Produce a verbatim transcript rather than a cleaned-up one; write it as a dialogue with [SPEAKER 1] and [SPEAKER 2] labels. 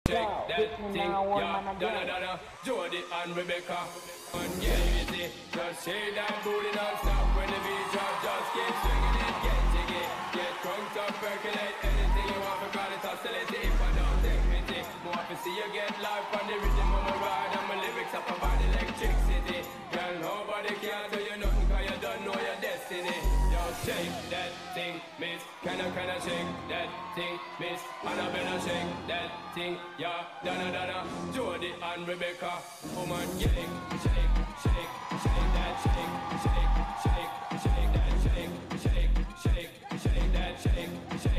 [SPEAKER 1] Shake that thing, yeah, Donna, Donna, Jody and Rebecca. And yeah, easy, just shake that booty non-stop. When the beat drop, just keep swinging it. Get jiggy, get drunk, up, percolate. Anything you want, forgot it, oscillate. If I don't take pity, more to see you get life on the rhythm of my ride. And my lyrics up about electricity. Girl, nobody can tell you nothing, cause you don't know your destiny. Just shake that thing, miss. Can I, can I shake that thing, miss? And I better shake that thing, yeah. Donna, Donna, Jody and Rebecca. Woman, shake, shake, shake, shake that, shake, shake, shake, shake that, shake, shake, shake, shake that, shake, shake.